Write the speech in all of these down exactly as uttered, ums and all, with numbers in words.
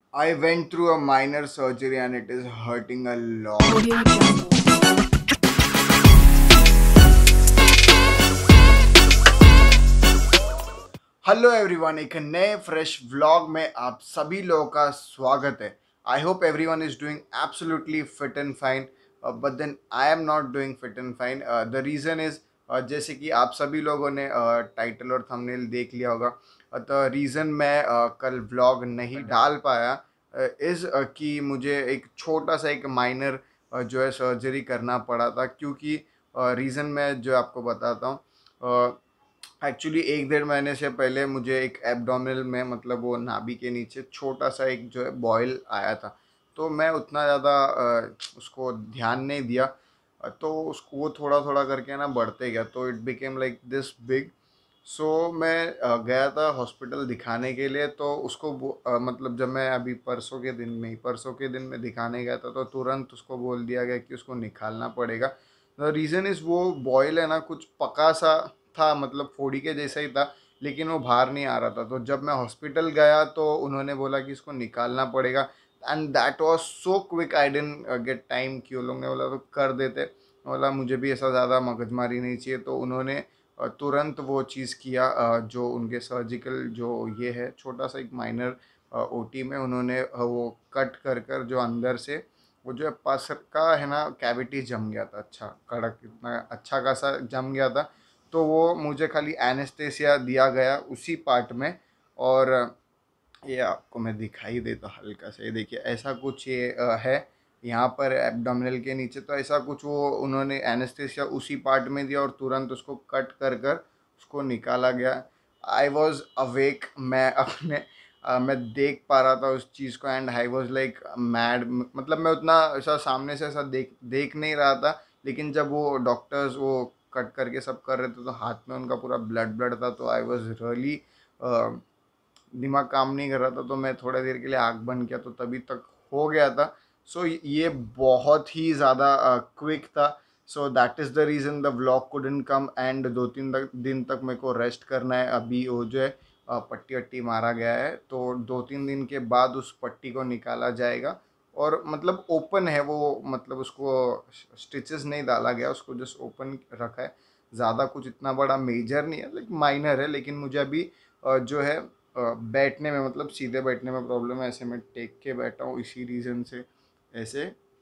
I went through a minor surgery and it is hurting a lot. Audio Jungle. Hello everyone, एक नए fresh vlog में आप सभी लोगों का स्वागत है। I hope everyone is doing absolutely fit and fine, but then I am not doing fit and fine. The reason is, जैसे कि आप सभी लोगों ने टाइटल और थंबनेल देख लिया होगा। द रीज़न मैं uh, कल व्लॉग नहीं डाल पाया इज़ uh, कि मुझे एक छोटा सा एक माइनर uh, जो है सर्जरी करना पड़ा था, क्योंकि रीज़न uh, मैं जो आपको बताता हूँ। uh, एक्चुअली एक डेढ़ महीने से पहले मुझे एक एब्डोमिनल में, मतलब वो नाभि के नीचे छोटा सा एक जो है बॉयल आया था। तो मैं उतना ज़्यादा उसको ध्यान नहीं दिया। अ, तो उसको वो थोड़ा थोड़ा करके ना बढ़ते गया, तो it became like this big. So मैं अ, गया था हॉस्पिटल दिखाने के लिए। तो उसको वो- अ, मतलब जब मैं अभी परसों के दिन में ही परसों के दिन में दिखाने गया था, तो तुरंत उसको बोल दिया गया कि उसको निकालना पड़ेगा। द रीज़न इज़, वो बॉयल है ना कुछ पका सा था, मतलब फोड़ी के जैसा ही था, लेकिन वो बाहर नहीं आ रहा था। तो जब मैं हॉस्पिटल गया तो उन्होंने बोला कि इसको निकालना पड़ेगा। And that was so quick, I didn't get time कि वो लोग ने बोला तो कर देते। बोला मुझे भी ऐसा ज़्यादा मगजमारी नहीं चाहिए, तो उन्होंने अ, तुरंत वो चीज़ किया। अ, जो उनके सर्जिकल जो ये है छोटा सा एक माइनर ओटी में उन्होंने अ, वो कट कर कर जो अंदर से वो जो है पस का है ना कैविटी जम गया था। अच्छा कड़क, इतना अच्छा खासा जम गया था। तो वो मुझे खाली एनेस्थेसिया दिया गया उसी पार्ट में। और ये आपको मैं दिखाई देता हल्का से, ये देखिए ऐसा कुछ ये अ, है यहाँ पर एब्डोमिनल के नीचे। तो ऐसा कुछ वो उन्होंने एनेस्थेसिया उसी पार्ट में दिया और तुरंत उसको कट कर कर उसको निकाला गया। आई वॉज अवेक, मैं अपने अ, मैं देख पा रहा था उस चीज़ को, and I was like mad. मतलब मैं उतना ऐसा सामने से ऐसा देख देख नहीं रहा था, लेकिन जब वो डॉक्टर्स वो कट करके सब कर रहे थे तो हाथ में उनका पूरा ब्लड ब्लड था। तो आई वॉज रियली, दिमाग काम नहीं कर रहा था। तो मैं थोड़ा देर के लिए आँख बंद किया तो तभी तक हो गया था। सो so, ये बहुत ही ज़्यादा क्विक था। So that is the reason the vlog couldn't come. And दो तीन तक दिन तक मेरे को रेस्ट करना है। अभी वो जो है अ, पट्टी वट्टी मारा गया है, तो दो तीन दिन के बाद उस पट्टी को निकाला जाएगा। और मतलब ओपन है वो, मतलब उसको स्टिचेस नहीं डाला गया, उसको जस्ट ओपन रखा है। ज़्यादा कुछ इतना बड़ा मेजर नहीं है, लाइक माइनर है। लेकिन मुझे अभी अ, जो है अ, बैठने में, मतलब सीधे बैठने में प्रॉब्लम है। ऐसे मैं टेक के बैठा हूँ इसी रीज़न से ऐसे।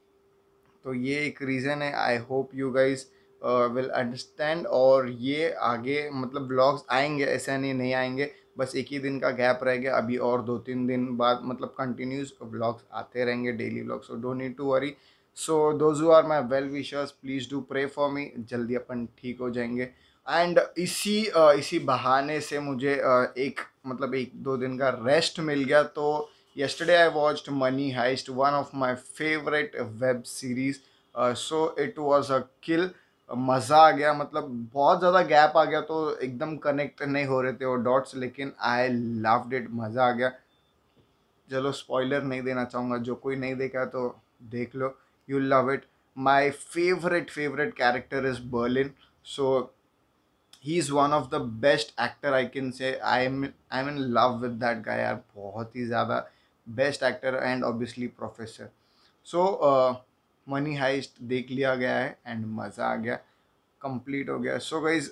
तो ये एक रीज़न है। I hope you guys will understand. और ये आगे मतलब ब्लॉग्स आएंगे, ऐसा नहीं नहीं आएंगे। बस एक ही दिन का गैप रह गया अभी, और दो तीन दिन बाद मतलब कंटिन्यूस ब्लॉग्स आते रहेंगे, daily blogs. So don't need to worry. So those who are my well wishers, please do pray for me. जल्दी अपन ठीक हो जाएंगे। एंड इसी अ, इसी बहाने से मुझे अ, एक मतलब एक दो दिन का रेस्ट मिल गया। तो yesterday I watched Money Heist, one of my favorite web series. uh, so it was a kill. मज़ा आ गया, मतलब बहुत ज़्यादा गैप आ गया तो एकदम कनेक्ट नहीं हो रहे थे वो डॉट्स, लेकिन आई लव्ड इट, मज़ा आ गया। चलो स्पॉइलर नहीं देना चाहूँगा, जो कोई नहीं देखा तो देख लो, you love it. My favourite favourite character is Berlin. So he is one of the best actor, I can say. I am I am in love with that guy यार, बहुत ही ज़्यादा best actor and obviously professor. So money heist देख लिया गया है and मज़ा आ गया, कंप्लीट हो गया। सो गाइज,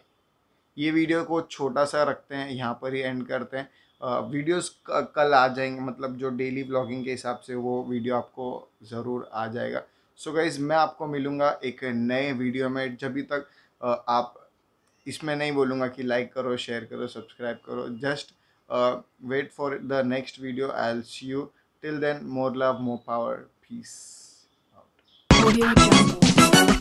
ये वीडियो को छोटा सा रखते हैं, यहाँ पर ही एंड करते हैं। वीडियोस कल आ जाएंगे, मतलब जो डेली ब्लॉगिंग के हिसाब से वो वीडियो आपको ज़रूर आ जाएगा। सो गाइज, मैं आपको मिलूँगा एक नए वीडियो में। जब तक uh, आप, इसमें नहीं बोलूँगा कि लाइक करो, शेयर करो, सब्सक्राइब करो। Just wait for the next video. I will see you. Till then, more love, more power, peace. Audio Jungle.